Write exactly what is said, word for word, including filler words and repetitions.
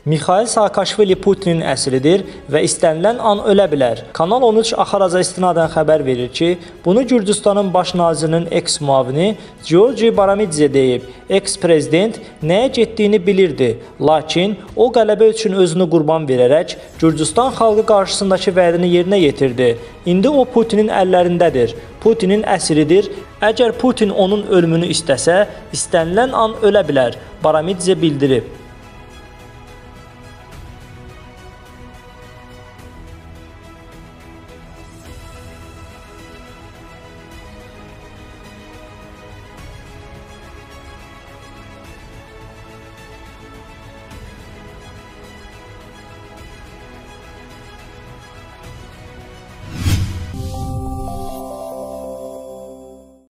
Mikhail Saakashvili Putinin əsiridir və istənilən an ölə bilər. Kanal on üç Axaraza istinadən xəbər verir ki, bunu Gürcüstanın baş nazirinin eks-müavini Georgi Baramidze deyib. Eks-prezident nəyə getdiyini bilirdi, lakin o qələbə üçün özünü qurban verərək Gürcüstan xalqı qarşısındakı vədini yerinə yetirdi. İndi o Putinin əllərindədir. Putinin əsiridir. Əgər Putin onun ölümünü istəsə, istənilən an ölə bilər, Baramidze bildirib.